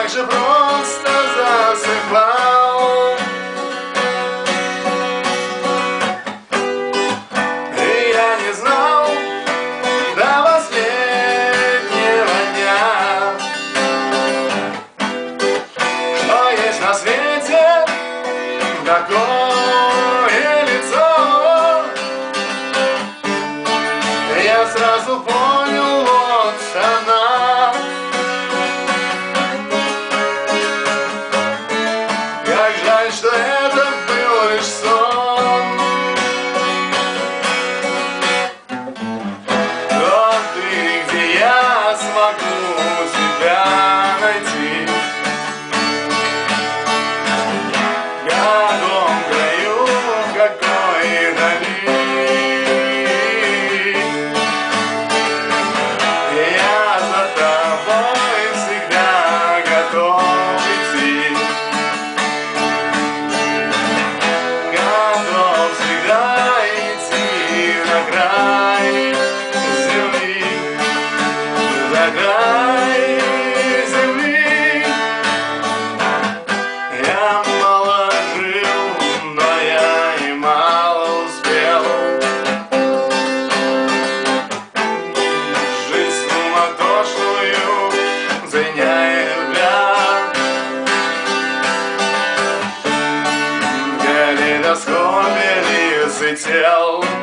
так же просто засыпал. И я не знал до последнего дня, что есть на свете такое лицо. Я сразу понял, вот она. Как жаль, что это был лишь сон. Но ты, где я смогу тебя найти? В каком краю, в какой дали? Я за тобой всегда готов идти. Готов всегда идти на край земли, за край земли. Я мало жил, но я и мало успел. Жизнь суматошную звеня и любя, в калейдоскопе лиц и тел.